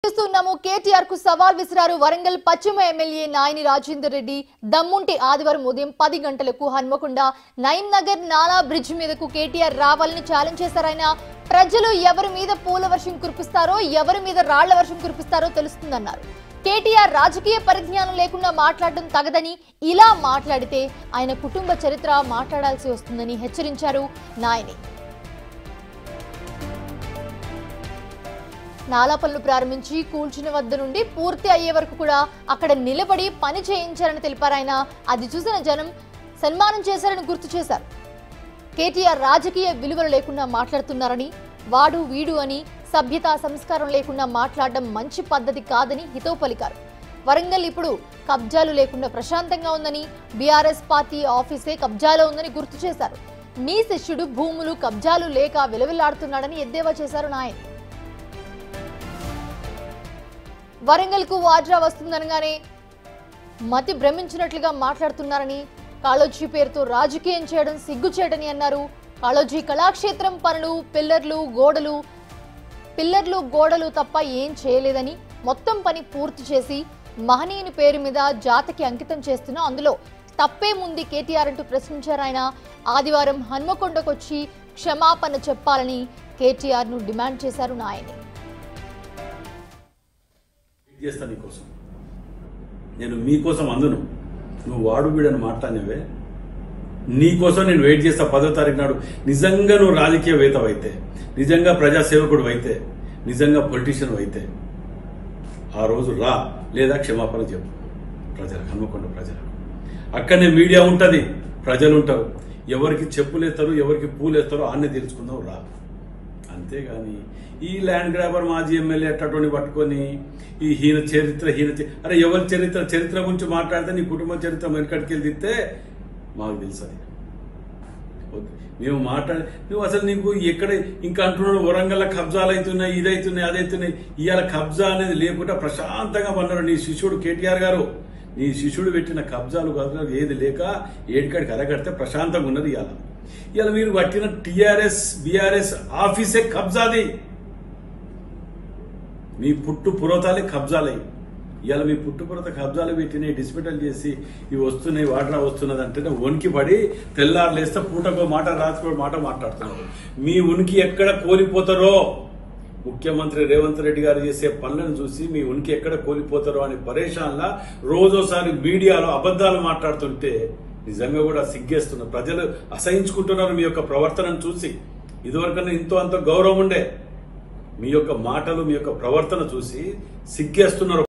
చూస్తున్నాము కేటీఆర్ కు సవాల్ విసిరారు వరంగల్ పశ్చిమ ఎమ్మెల్యే నాయని రాజేందర్ రెడ్డి. దమ్ముంటి ఆదివారం ఉదయం 10 గంటలకు హన్మకొండ నయన్ నగర్ నాలా బ్రిడ్జ్ మీదకు కేటీఆర్ రావాలని ఛాలెంజ్ చేశారు. ఆయన ప్రజలు ఎవరి మీద పూల వర్షం కురిపిస్తారో ఎవరి మీద రాళ్ల వర్షం కురిపిస్తారో తెలుస్తుందన్నారు. కేటీఆర్ రాజకీయ పరిజ్ఞానం లేకుండా మాట్లాడడం తగదని, ఇలా మాట్లాడితే ఆయన కుటుంబ చరిత్ర మాట్లాడాల్సి వస్తుందని హెచ్చరించారు నాయని. నాలా పనులు ప్రారంభించి కూల్చిన వద్ద నుండి పూర్తి అయ్యే వరకు కూడా అక్కడ నిలబడి పని చేయించారని తెలిపారు. ఆయన అది చూసిన జనం సన్మానం చేశారని గుర్తు చేశారు. కేటీఆర్ రాజకీయ విలువలు లేకుండా మాట్లాడుతున్నారని, వాడు వీడు అని సభ్యత సంస్కారం లేకుండా మాట్లాడడం మంచి పద్ధతి కాదని హితవు పలికారు. వరంగల్ ఇప్పుడు కబ్జాలు లేకుండా ప్రశాంతంగా ఉందని, బీఆర్ఎస్ పార్టీ ఆఫీసే కబ్జాలో ఉందని గుర్తు చేశారు. మీ శిష్యుడు భూములు కబ్జాలు లేక విలవిల్లాడుతున్నాడని ఎద్దేవా చేశారు నాయని. వరంగల్ కు వాడ్రా వస్తుందనగానే మతి భ్రమించినట్లుగా మాట్లాడుతున్నారని, కాళోజీ పేరుతో రాజకీయం చేయడం సిగ్గుచేటని అన్నారు. కాళోజీ కళాక్షేత్రం పనులు పిల్లర్లు గోడలు తప్ప ఏం చేయలేదని, మొత్తం పని పూర్తి చేసి మహనీయుని పేరు మీద జాతికి అంకితం చేస్తున్నా అందులో తప్పేముంది కేటీఆర్ అంటూ ప్రశ్నించారు. ఆయన ఆదివారం హన్మకొండకొచ్చి క్షమాపణ చెప్పాలని కేటీఆర్ ను డిమాండ్ చేశారు నాయని. చేస్తా నీకోసం, నేను మీకోసం అందును, నువ్వు వాడు వీడని మాట్లాడినవే, నీకోసం నేను వెయిట్ చేస్తా. 10వ తారీఖు నాడు నిజంగా నువ్వు రాజకీయవేత్తవు అయితే, నిజంగా ప్రజాసేవకుడు అయితే, నిజంగా పొలిటీషియన్ అయితే ఆ రోజు రా, లేదా క్షమాపణ చెప్పు ప్రజలకు, హన్మకొండ ప్రజలకు. అక్కడనే మీడియా ఉంటుంది, ప్రజలు ఉంటారు, ఎవరికి చెప్పులేస్తారు ఎవరికి పూలేస్తారో అన్నీ తెలుసుకుందాం రా. అంతేగాని ఈ ల్యాండ్ గ్రాబర్ మాజీ ఎమ్మెల్యే అట్టని పట్టుకొని ఈ అరే ఎవరి చరిత్ర గురించి మాట్లాడితే నీ కుటుంబ చరిత్ర వెనకటికి వెళ్తే మాకు తెలుసు. మేము నువ్వు అసలు నీకు ఎక్కడ ఇంకా అంటున్నాడు వరంగల్ కబ్జాలు అవుతున్నాయి, ఇదవుతున్నాయి అదవుతున్నాయి. ఇవాళ కబ్జా అనేది లేకుండా ప్రశాంతంగా పన్నారు నీ శిష్యుడు కేటీఆర్ గారు. నీ శిష్యుడు పెట్టిన కబ్జాలు కబ్జాలు ఏది లేక ఏడికాడికి అరగడితే ప్రశాంతంగా ఉన్నది. ఇవాళ మీరు పట్టిన టీఆర్ఎస్ బీఆర్ఎస్ ఆఫీసే కబ్జాది, మీ పుట్టు పురోతాలే కబ్జాలయ్యి. ఇవాళ మీ పుట్టు పురోత కబ్జాలు పెట్టినాయి, డిస్పిటల్ చేసి ఇవి వస్తున్నాయి వాటర్ వస్తున్నది అంటేనే ఉనికి పడి తెల్లారు లేస్తే పూటకో మాట రాత్రికో మాట మాట్లాడుతున్నారు. మీ ఉనికి ఎక్కడ కోల్పోతారో, ముఖ్యమంత్రి రేవంత్ రెడ్డి గారు చేసే పనులను చూసి మీ ఉనికి ఎక్కడ కోల్పోతారో అని పరేషాన్లా రోజోసారి మీడియాలో అబద్ధాలు మాట్లాడుతుంటే నిజంగా కూడా సిగ్గేస్తున్నారు. ప్రజలు అసహించుకుంటున్నారు మీ యొక్క ప్రవర్తనను చూసి. ఇదివరకన్నా ఎంతో అంత గౌరవం ఉండే, మీ యొక్క మాటలు మీ యొక్క ప్రవర్తన చూసి సిగ్గేస్తున్నారు.